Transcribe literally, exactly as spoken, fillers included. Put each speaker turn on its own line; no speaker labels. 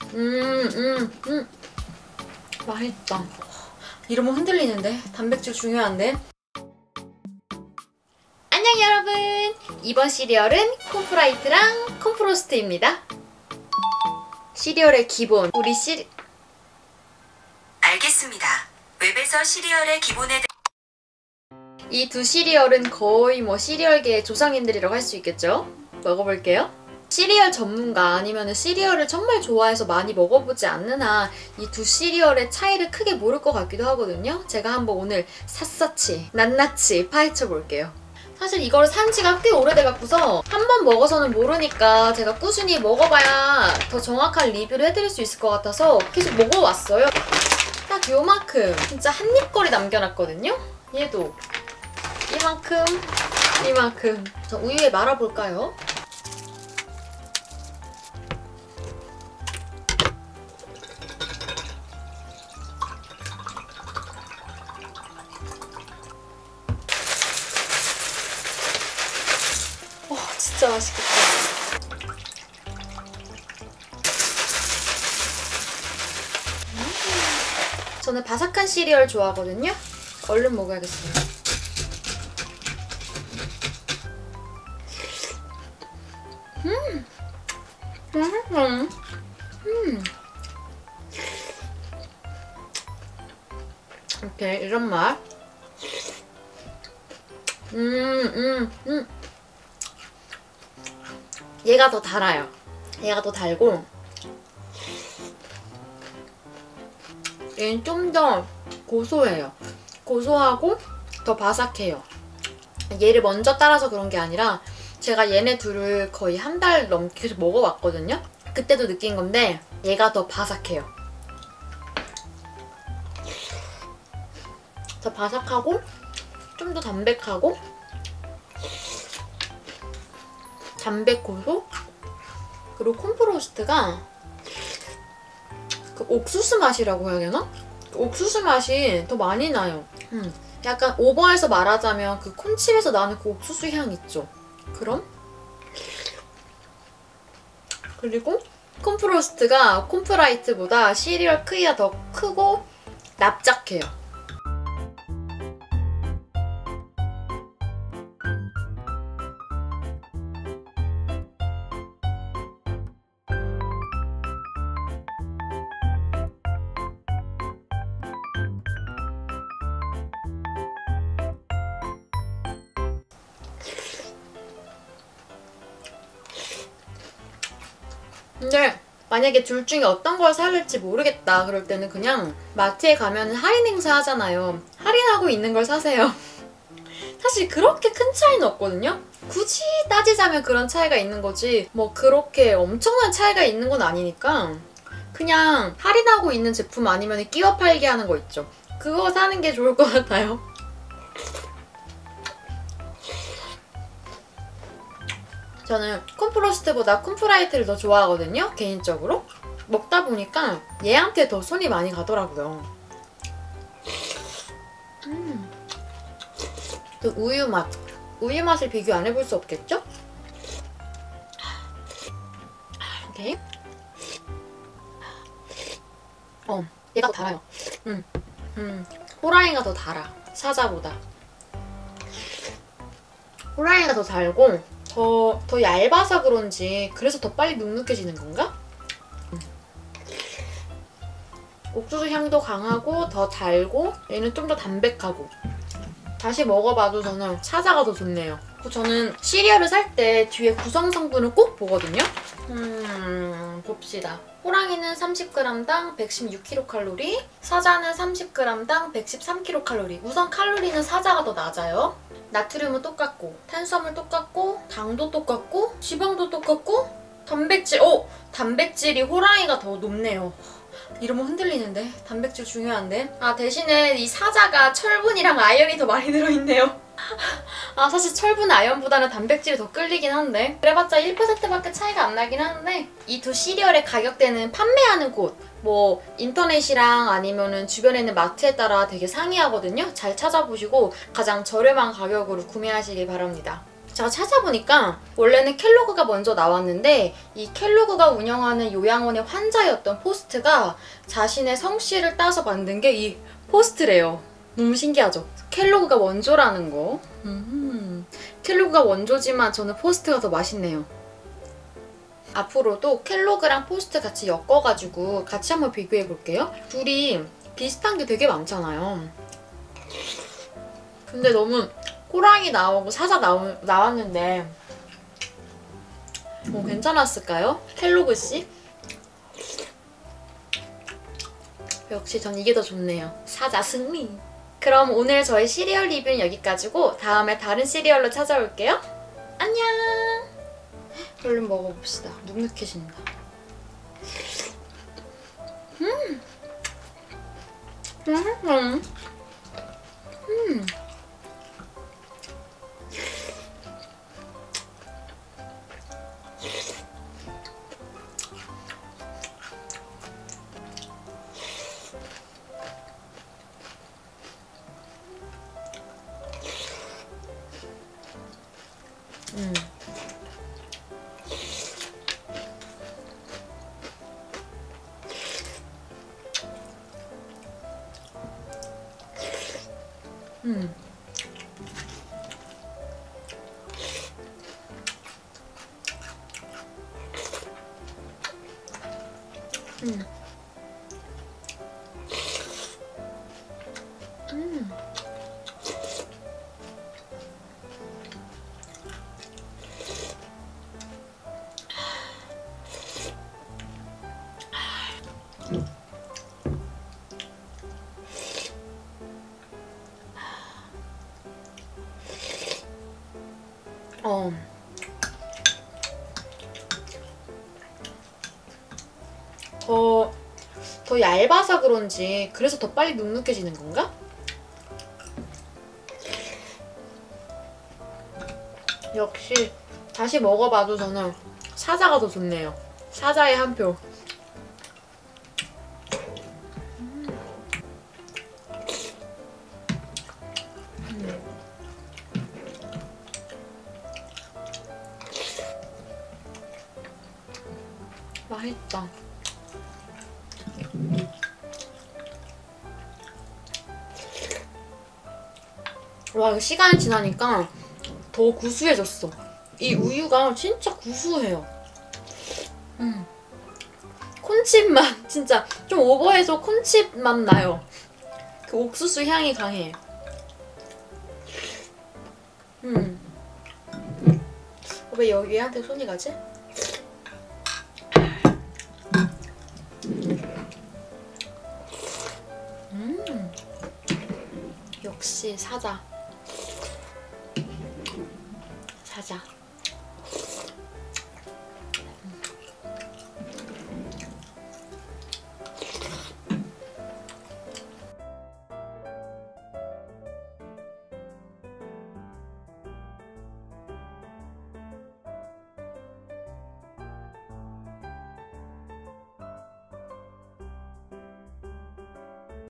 음, 음, 음. 맛있다. 이러면 흔들리는데? 단백질 중요한데? 안녕 여러분! 이번 시리얼은 콤프라이트랑 콤프로스트입니다. 시리얼의 기본, 우리 시리...
알겠습니다. 웹에서 시리얼의 기본에
이 두 시리얼은 거의 뭐 시리얼계의 조상님들이라고 할 수 있겠죠? 먹어볼게요. 시리얼 전문가 아니면 시리얼을 정말 좋아해서 많이 먹어보지 않는 한 이 두 시리얼의 차이를 크게 모를 것 같기도 하거든요. 제가 한번 오늘 샅샅이 낱낱이 파헤쳐 볼게요. 사실 이걸 산 지가 꽤 오래돼갖고서 한 번 먹어서는 모르니까 제가 꾸준히 먹어봐야 더 정확한 리뷰를 해드릴 수 있을 것 같아서 계속 먹어왔어요. 딱 요만큼 진짜 한 입거리 남겨놨거든요. 얘도 이만큼 이만큼. 자, 우유에 말아볼까요? 와, 진짜 맛있겠다. 음. 저는 바삭한 시리얼 좋아하거든요. 얼른 먹어야겠어요. 음, 맛있어. 음, 이렇게 이런 맛. 음, 음, 음. 얘가 더 달아요. 얘가 더 달고 얘는 좀 더 고소해요. 고소하고 더 바삭해요. 얘를 먼저 따라서 그런 게 아니라 제가 얘네 둘을 거의 한 달 넘게 계속 먹어왔거든요. 그때도 느낀 건데 얘가 더 바삭해요. 더 바삭하고 좀 더 담백하고 담백 고소? 그리고 콤프로스트가 그 옥수수 맛이라고 해야 되나? 그 옥수수 맛이 더 많이 나요. 음, 약간 오버해서 말하자면 그 콘칩에서 나는 그 옥수수 향 있죠? 그럼? 그리고 콤프로스트가 콤프라이트보다 시리얼 크기가 더 크고 납작해요. 근데 만약에 둘 중에 어떤 걸 사야 될지 모르겠다 그럴 때는 그냥 마트에 가면 할인 행사 하잖아요. 할인하고 있는 걸 사세요. 사실 그렇게 큰 차이는 없거든요. 굳이 따지자면 그런 차이가 있는 거지 뭐 그렇게 엄청난 차이가 있는 건 아니니까 그냥 할인하고 있는 제품 아니면 끼워 팔기 하는 거 있죠. 그거 사는 게 좋을 것 같아요. 저는 콤프로스트보다 콤프라이트를 더 좋아하거든요, 개인적으로. 먹다 보니까 얘한테 더 손이 많이 가더라고요. 음. 그 우유 맛. 우유 맛을 비교 안 해볼 수 없겠죠? 오케이. 어, 얘가 더 달아요. 음, 음. 호랑이가 더 달아, 사자보다. 호랑이가 더 달고 더, 더 얇아서 그런지 그래서 더 빨리 눅눅해지는 건가? 음. 옥수수 향도 강하고 더 달고 얘는 좀 더 담백하고 다시 먹어봐도 저는 사자가 더 좋네요. 저는 시리얼을 살 때 뒤에 구성 성분을 꼭 보거든요. 음, 봅시다. 호랑이는 삼십 그램당 백십육 킬로칼로리, 사자는 삼십 그램당 백십삼 킬로칼로리. 우선 칼로리는 사자가 더 낮아요. 나트륨은 똑같고, 탄수화물 똑같고, 당도 똑같고, 지방도 똑같고, 단백질, 오! 단백질이 호랑이가 더 높네요. 이러면 흔들리는데? 단백질 중요한데? 아, 대신에 이 사자가 철분이랑 아연이 더 많이 들어있네요. 아, 사실 철분 아연보다는 단백질이 더 끌리긴 한데 그래봤자 일 퍼센트밖에 차이가 안 나긴 하는데 이 두 시리얼의 가격대는 판매하는 곳 뭐 인터넷이랑 아니면은 주변에 있는 마트에 따라 되게 상이하거든요. 잘 찾아보시고 가장 저렴한 가격으로 구매하시길 바랍니다.
제가 찾아보니까 원래는 켈로그가 먼저 나왔는데 이 켈로그가 운영하는 요양원의 환자였던 포스트가 자신의 성씨를 따서 만든 게 이 포스트래요. 너무 신기하죠? 켈로그가 원조라는 거. 음, 켈로그가 원조지만 저는 포스트가 더 맛있네요. 앞으로도 켈로그랑 포스트 같이 엮어가지고 같이 한번 비교해볼게요. 둘이 비슷한 게 되게 많잖아요. 근데 너무 호랑이 나오고 사자 나오, 나왔는데 뭐 괜찮았을까요? 켈로그씨? 역시 전 이게 더 좋네요. 사자 승리! 그럼 오늘 저의 시리얼 리뷰는 여기까지고 다음에 다른 시리얼로 찾아올게요. 안녕! 얼른 먹어봅시다. 눅눅해진다. 음! 음! 음! 음. 음. 음. 음. 어. 더, 더 얇아서 그런지 그래서 더 빨리 눅눅해지는 건가? 역시 다시 먹어봐도 저는 사자가 더 좋네요. 사자의 한 표. 맛있다. 와, 이거 시간이 지나니까 더 구수해졌어. 이 우유가 진짜 구수해요. 음. 콘칩 맛, 진짜 좀 오버해서 콘칩 맛 나요. 그 옥수수 향이 강해. 음. 왜 여기 얘한테 손이 가지? 음. 역시 사자. 사자.